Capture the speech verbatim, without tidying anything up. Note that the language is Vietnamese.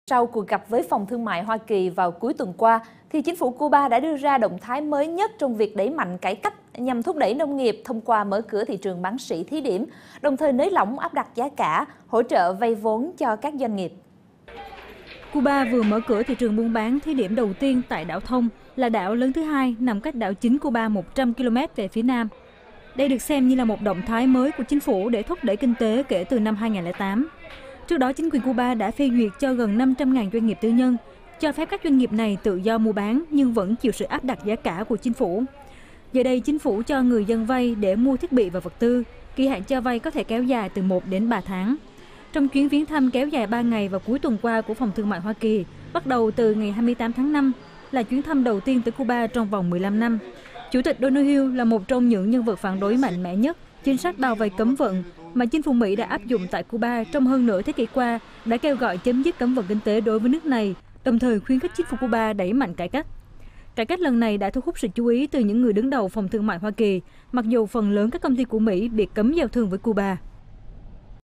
Sau cuộc gặp với Phòng Thương mại Hoa Kỳ vào cuối tuần qua, thì chính phủ Cuba đã đưa ra động thái mới nhất trong việc đẩy mạnh cải cách nhằm thúc đẩy nông nghiệp thông qua mở cửa thị trường bán sỉ thí điểm, đồng thời nới lỏng áp đặt giá cả, hỗ trợ vay vốn cho các doanh nghiệp. Cuba vừa mở cửa thị trường buôn bán thí điểm đầu tiên tại đảo Thông, là đảo lớn thứ hai nằm cách đảo chính Cuba một trăm ki lô mét về phía nam. Đây được xem như là một động thái mới của chính phủ để thúc đẩy kinh tế kể từ năm hai nghìn không trăm lẻ tám. Trước đó, chính quyền Cuba đã phê duyệt cho gần năm trăm nghìn doanh nghiệp tư nhân, cho phép các doanh nghiệp này tự do mua bán nhưng vẫn chịu sự áp đặt giá cả của chính phủ. Giờ đây, chính phủ cho người dân vay để mua thiết bị và vật tư. Kỳ hạn cho vay có thể kéo dài từ một đến ba tháng. Trong chuyến viếng thăm kéo dài ba ngày vào cuối tuần qua của Phòng Thương mại Hoa Kỳ, bắt đầu từ ngày hai mươi tám tháng năm, là chuyến thăm đầu tiên tới Cuba trong vòng mười lăm năm. Chủ tịch Donald Hill là một trong những nhân vật phản đối mạnh mẽ nhất chính sách bao vây cấm vận mà chính phủ Mỹ đã áp dụng tại Cuba trong hơn nửa thế kỷ qua, đã kêu gọi chấm dứt cấm vận kinh tế đối với nước này, đồng thời khuyến khích chính phủ Cuba đẩy mạnh cải cách. Cải cách lần này đã thu hút sự chú ý từ những người đứng đầu Phòng Thương mại Hoa Kỳ, mặc dù phần lớn các công ty của Mỹ bị cấm giao thương với Cuba.